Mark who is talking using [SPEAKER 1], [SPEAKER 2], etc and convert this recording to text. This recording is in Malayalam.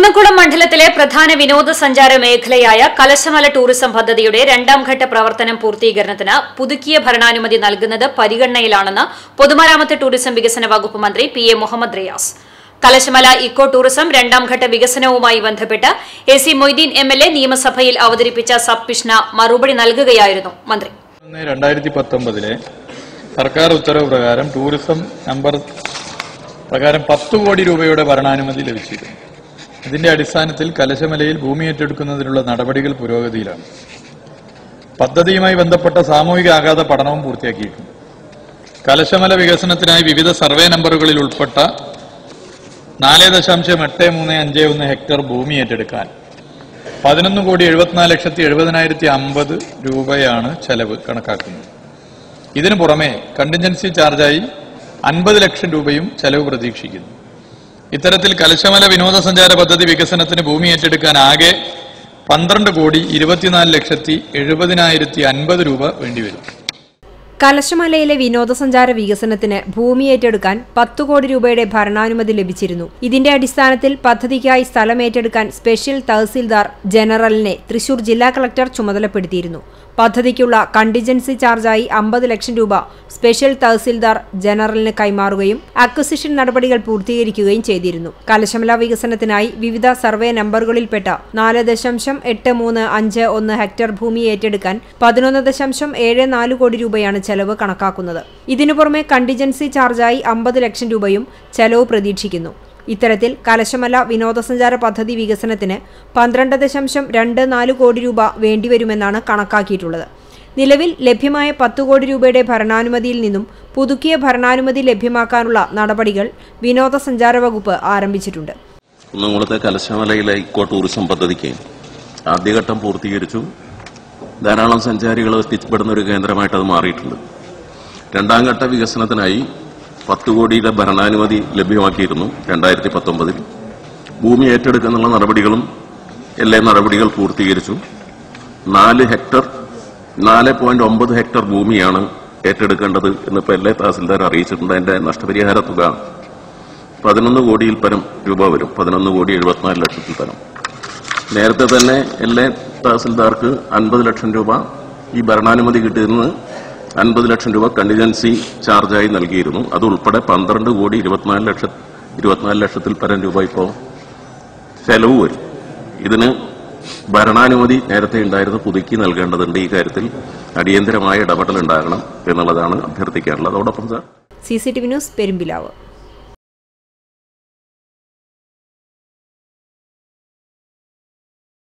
[SPEAKER 1] കുന്നംകുളം മണ്ഡലത്തിലെ പ്രധാന വിനോദസഞ്ചാര മേഖലയായ കലശമല ടൂറിസം പദ്ധതിയുടെ രണ്ടാം ഘട്ട പ്രവർത്തനം പൂർത്തീകരണത്തിന് പുതുക്കിയ ഭരണാനുമതി നൽകുന്നത് പരിഗണനയിലാണെന്ന് പൊതുമരാമത്ത് ടൂറിസം വികസന വകുപ്പ് മന്ത്രി പി.എ. മുഹമ്മദ് റിയാസ്. കലശമല ഇക്കോ ടൂറിസം രണ്ടാം ഘട്ട വികസനവുമായി ബന്ധപ്പെട്ട് എ.സി. മൊയ്തീൻ എം.എൽ.എ. നിയമസഭയിൽ അവതരിപ്പിച്ച സബ്മിഷന് മറുപടി നൽകുകയായിരുന്നു മന്ത്രി.
[SPEAKER 2] 2019 സർക്കാർ ഉത്തരവ് പ്രകാരം ടൂറിസം നമ്പർ പ്രകാരം 10 കോടി രൂപയുടെ ഭരണാനുമതി ലഭിച്ചിരുന്നു. ഇതിന്റെ അടിസ്ഥാനത്തിൽ കലശമലയിൽ ഭൂമി ഏറ്റെടുക്കുന്നതിനുള്ള നടപടികൾ പുരോഗതിയിലാണ്. പദ്ധതിയുമായി ബന്ധപ്പെട്ട സാമൂഹിക ആഘാത പഠനവും പൂർത്തിയാക്കിയിട്ടുണ്ട്. കലശമല വികസനത്തിനായി വിവിധ സർവേ നമ്പറുകളിൽ ഉൾപ്പെട്ട 4.8351 ഹെക്ടർ ഭൂമി ഏറ്റെടുക്കാൻ 11,74,70,050 രൂപയാണ് ചെലവ് കണക്കാക്കുന്നത്. ഇതിനു പുറമെ കണ്ടിൻജൻസി ചാർജായി 50 ലക്ഷം രൂപയും ചെലവ് പ്രതീക്ഷിക്കുന്നു. ഇത്തരത്തിൽ കലശമല വിനോദസഞ്ചാര പദ്ധതി വികസനത്തിന് ഭൂമി ഏറ്റെടുക്കാൻ ആകെ 12,24,70,050 രൂപ വേണ്ടിവരും.
[SPEAKER 3] കലശമലയിലെ വിനോദസഞ്ചാര വികസനത്തിന് ഭൂമി ഏറ്റെടുക്കാൻ 10 കോടി രൂപയുടെ ഭരണാനുമതി ലഭിച്ചിരുന്നു. ഇതിന്റെ അടിസ്ഥാനത്തിൽ പദ്ധതിക്കായി സ്ഥലം ഏറ്റെടുക്കാൻ സ്പെഷ്യൽ തഹസിൽദാർ ജനറലിനെ തൃശൂർ ജില്ലാ കളക്ടർ ചുമതലപ്പെടുത്തിയിരുന്നു. പദ്ധതിക്കുള്ള കണ്ടിൻജൻസി ചാർജായി 50 ലക്ഷം രൂപ സ്പെഷ്യൽ തഹസിൽദാർ ജനറലിന് കൈമാറുകയും അക്വസിഷൻ നടപടികൾ പൂർത്തീകരിക്കുകയും ചെയ്തിരുന്നു. കലശമല വികസനത്തിനായി വിവിധ സർവേ നമ്പറുകളിൽപ്പെട്ട 4.8351 ഹെക്ടർ ഭൂമി ഏറ്റെടുക്കാൻ 11.74 കോടി രൂപയാണ് ചെലവ് കണക്കാക്കുന്നത്. ഇതിനു പുറമെ കണ്ടിൻജൻസി ചാർജായി 50 ലക്ഷം രൂപയും ചെലവ് പ്രതീക്ഷിക്കുന്നു. ഇത്തരത്തിൽ കലശമല വിനോദസഞ്ചാര പദ്ധതി വികസനത്തിന് 12.24 കോടി രൂപ വേണ്ടിവരുമെന്നാണ് കണക്കാക്കിയിട്ടുള്ളത്. നിലവിൽ ലഭ്യമായ 10 കോടി രൂപയുടെ ഭരണാനുമതിയിൽ നിന്നും പുതുക്കിയ ഭരണാനുമതി ലഭ്യമാക്കാനുള്ള നടപടികൾ വിനോദസഞ്ചാര വകുപ്പ് ആരംഭിച്ചിട്ടുണ്ട്.
[SPEAKER 4] കുന്നംകുളത്തെ കലശമലയിലെ ഇക്കോ ടൂറിസം പദ്ധതിക്ക് ആദ്യഘട്ടം പൂർത്തീകരിച്ചു. ധാരാളം സഞ്ചാരികൾ എത്തിപ്പെടുന്ന ഒരു കേന്ദ്രമായിട്ട് അത് മാറിയിട്ടുണ്ട്. രണ്ടാം ഘട്ട വികസനത്തിനായി 10 കോടിയുടെ ഭരണാനുമതി ലഭ്യമാക്കിയിരുന്നു 2019. ഭൂമി ഏറ്റെടുക്കാനുള്ള നടപടികളും എല്ലാ നടപടികൾ പൂർത്തീകരിച്ചു. 4.9 ഹെക്ടർ ഭൂമിയാണ് ഏറ്റെടുക്കേണ്ടത് എന്നിപ്പോൾ എല്ലാ തഹസിൽദാർ അറിയിച്ചിട്ടുണ്ട്. അതിന്റെ നഷ്ടപരിഹാര തുക 11 കോടിയിൽ പരം രൂപ വരും. 11,74 ലക്ഷത്തിൽ പരം. നേരത്തെ തന്നെ എല്ലാ തഹസിൽദാർക്ക് 50 ലക്ഷം രൂപ ഈ ഭരണാനുമതി കിട്ടിയിരുന്നത് 50 ലക്ഷം രൂപ കണ്ടിൻജൻസി ചാർജായി നൽകിയിരുന്നു. അതുൾപ്പെടെ 12,24 ലക്ഷത്തിൽ പരം രൂപ ഇപ്പോൾ ചെലവ് വരും. ഇതിന് ഭരണാനുമതി നേരത്തെ ഉണ്ടായിരുന്നു, പുതുക്കി നൽകേണ്ടതുണ്ട്. ഈ കാര്യത്തിൽ അടിയന്തരമായ ഇടപെടൽ ഉണ്ടാകണം എന്നുള്ളതാണ് അഭ്യർത്ഥിക്കാനുള്ളത്. അതോടൊപ്പം
[SPEAKER 3] CCTV ന്യൂസ് പെരുമ്പിലാവ്.